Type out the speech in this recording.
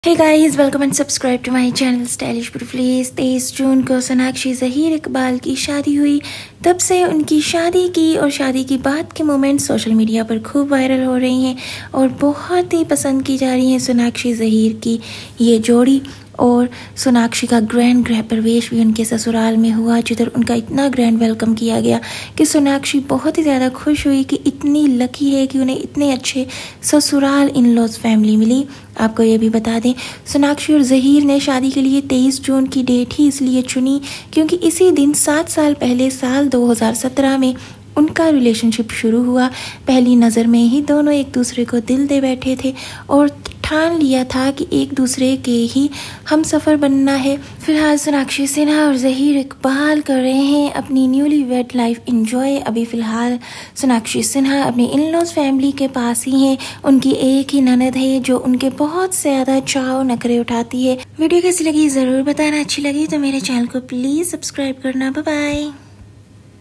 Hey guys, welcome and subscribe to my channel stylish beautifulies. 23 जून को सोनाक्षी ज़हीर इकबाल की शादी हुई। तब से उनकी शादी की और शादी की बात के मोमेंट्स सोशल मीडिया पर खूब वायरल हो रही हैं और बहुत ही पसंद की जा रही हैं सोनाक्षी ज़हीर की ये जोड़ी। और सोनाक्षी का ग्रैंड गृह प्रवेश भी उनके ससुराल में हुआ, जिधर उनका इतना ग्रैंड वेलकम किया गया कि सोनाक्षी बहुत ही ज़्यादा खुश हुई कि इतनी लकी है कि उन्हें इतने अच्छे ससुराल इन लॉज फैमिली मिली। आपको ये भी बता दें, सोनाक्षी और ज़हीर ने शादी के लिए 23 जून की डेट ही इसलिए चुनी क्योंकि इसी दिन 7 साल पहले साल 2017 में उनका रिलेशनशिप शुरू हुआ। पहली नज़र में ही दोनों एक दूसरे को दिल दे बैठे थे और ठान लिया था कि एक दूसरे के ही हम सफ़र बनना है। फिलहाल सोनाक्षी सिन्हा और ज़हीर इकबाल कर रहे हैं अपनी न्यूली वेड लाइफ एंजॉय। अभी फ़िलहाल सोनाक्षी सिन्हा अपनी इन लॉज फैमिली के पास ही हैं। उनकी एक ही ननद है जो उनके बहुत से ज़्यादा चाव नखरे उठाती है। वीडियो कैसी लगी ज़रूर बताना। अच्छी लगी तो मेरे चैनल को प्लीज़ सब्सक्राइब करना। Bye bye.